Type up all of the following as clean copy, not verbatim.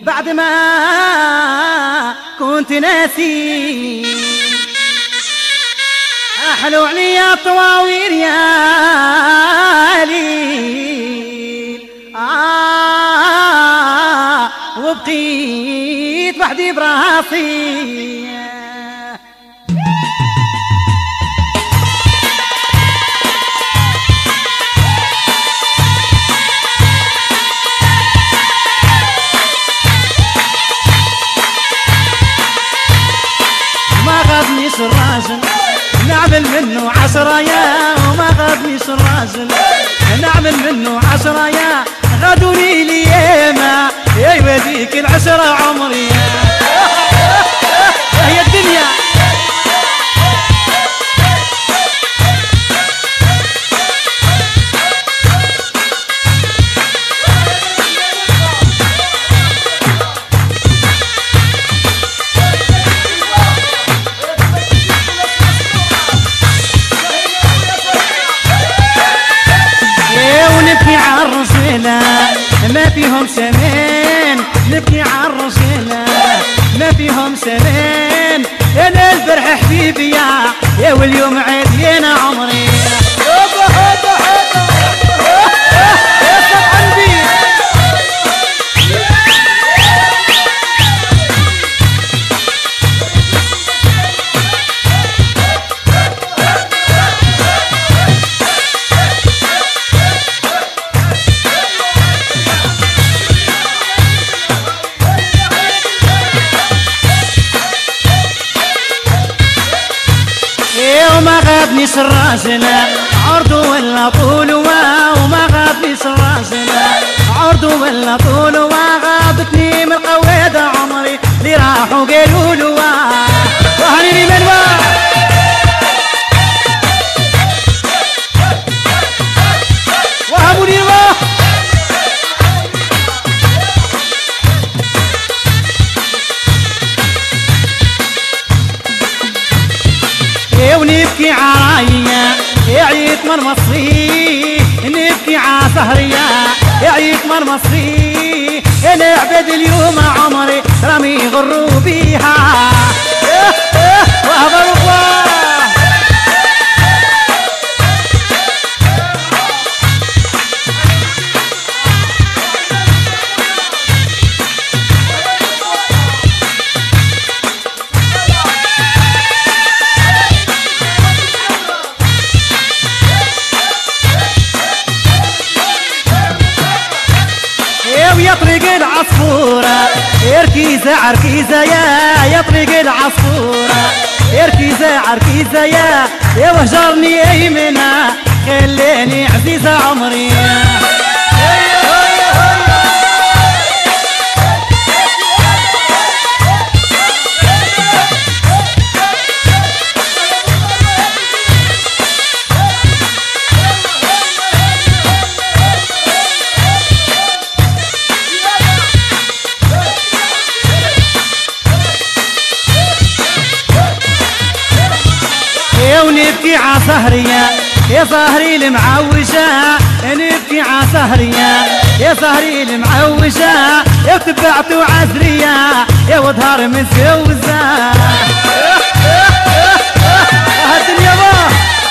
بعد ما كنت ناسي أحلو عليا طواوير يا ليل وبقيت وحدي براسي. ما غابنيش الراجل نعمل منه 10 يا، وما غابنيش الراجل نعمل منه 10 يا، غدوني لي ياما يا يوديك ال10 عمري هي الدنيا. ونبكي عالرجالة ما فيهم سمان، نبكي عالرجالة ما فيهم سمان، انا البرح حبيبي يا واليوم عادينا عمري. وما غابنيش الراجل عرض ولا طول، وما غابنيش الراجل عرض ولا طول، وغابتني من قواد عمري اللي راحوا قالوا له وهنيني من وهبوني ونبكي عرايا يا عيت من مصري، نبكي عسهريا يا عيت من مصري، انا عبد اليوم عمري رامي غروا بيها وهبوا يا طريق العصفورة اركيزة عركيزة يا طريق العصفورة اركيزة عركيزة يا وهجرني ايمنا خليني عزيزة عمري. ونبكي عسهريا يا سهري المعوجة، نبكي عسهريا يا سهري المعوجة، يا تبعتوا عزريا يا وظهر متزوزة هالدنيا باه.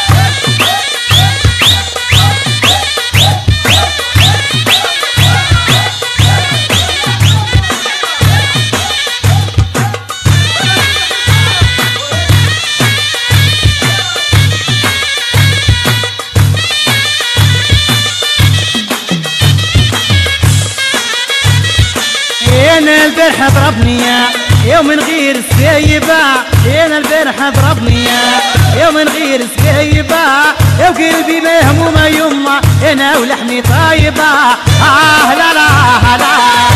انا البارح ضربني يا من غير سكايبة، انا البارح ضربني يا من غير سكايبة، يا وقلبي مهمومة يما انا ولحمي طايبة لا لا لا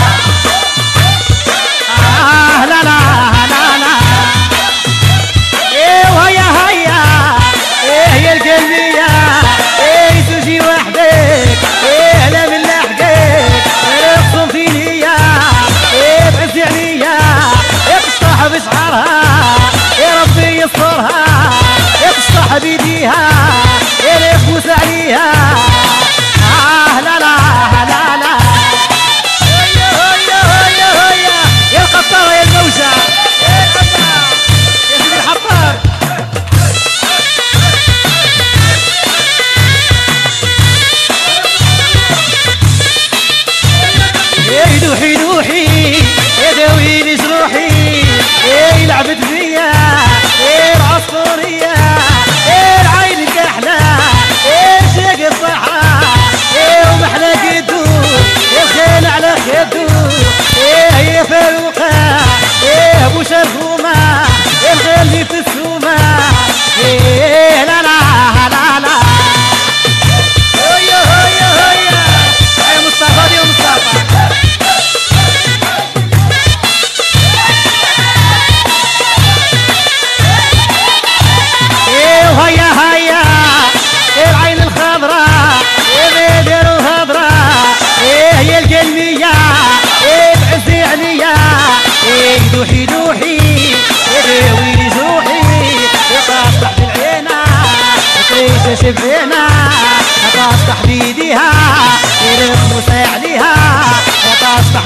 لا لا لا ايه وهيا هيا ايه يا القلبية ايه سوجي وحدك ايه لا من لحقك اقسم فيني ايه بعزي عليا ايه تشطح بشعرها يا ربي يسترها ايه تشطح بيديها ايه يفوس عليها لا لا لا لا ايه ويلي جروحي ايه لعبت بيا ايه العصفورية ايه العين كحلة ايه شاق الصحة ايه ومحلى قدو الخيل على خدو ايه هي فاروقة ايه ابو شرفومة الخيل في السومة ايه لا لا لا لا هيا هيا هيا يا مصطفى يا مصطفى ايه وهيا هيا العين الخضراء ايه بيدر الخضراء ايه هي القلمية ايه بعز عينيا ايه دوحي دوحي ايه ويلي جروحي يطاطح بالعينة تريش شبعينة يطاطح بيديها يرقص عليها يطاطح